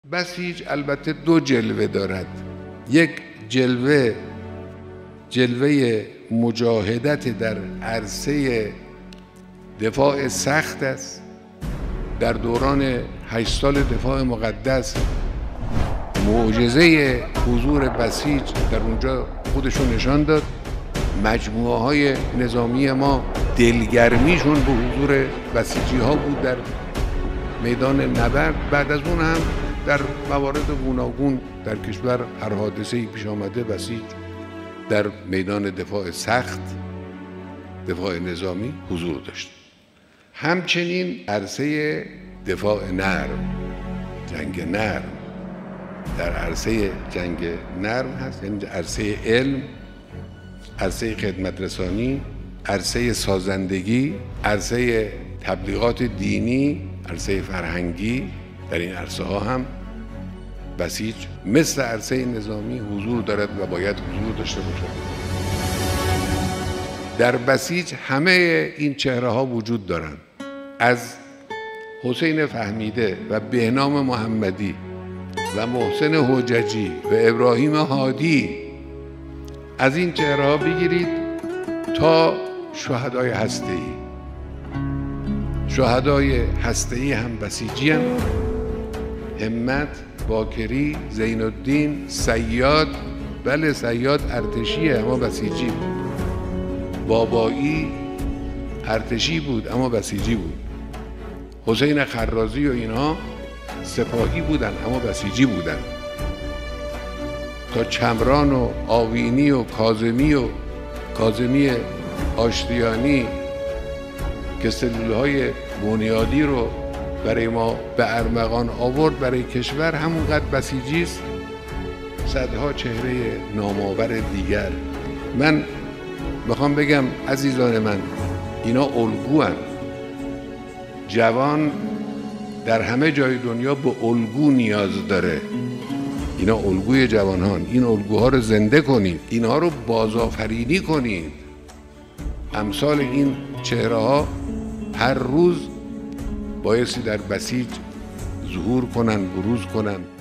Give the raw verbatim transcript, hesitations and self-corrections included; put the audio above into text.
بسیج البته دو جلوه دارد. یک جلوه جلوه مجاهدت در عرصه دفاع سخت است. در دوران هشت سال دفاع مقدس معجزه حضور بسیج در اونجا خودشون نشان داد. مجموعه های نظامی ما دلگرمیشون به حضور بسیجی ها بود در میدان نبرد. بعد از اون هم در موارد گوناگون در کشور هر حادثه‌ای پیش آمده بسیج در میدان دفاع سخت، دفاع نظامی حضور داشت. همچنین عرصه دفاع نرم، جنگ نرم، در عرصه جنگ نرم هست، یعنی عرصه علم، عرصه خدمت رسانی، عرصه سازندگی، عرصه تبلیغات دینی، عرصه فرهنگی. در این عرصه ها هم بسیج مثل عرصه نظامی حضور دارد و باید حضور داشته باشد. در بسیج همه این چهره ها وجود دارند، از حسین فهمیده و بهنام محمدی و محسن حججی و ابراهیم هادی، از این چهره ها بگیرید تا شهدای هسته‌ای. شهدای هسته‌ای هم بسیجی هم، همت، باکری، زین الدین، صیاد، بله صیاد ارتشیه اما بسیجی بود. بابایی ارتشی بود اما بسیجی بود. حسین خرازی و اینها سپاهی بودن اما بسیجی بودن. تا چمران و آوینی و کاظمی و کاظمی آشتیانی که سلولهای بنیادی رو برای ما به ارمغان آورد، برای کشور همونقدر بسیجی است. صدها چهره نامآور دیگر. من میخوام بگم عزیزان من، اینا الگوان. جوان در همه جای دنیا به الگو نیاز داره. اینا الگوی جوانان. این الگوها رو زنده کنید، اینها رو بازآفرینی کنید. امثال این چهره ها هر روز بایستی در بسیج ظهور کنن، بروز کنن.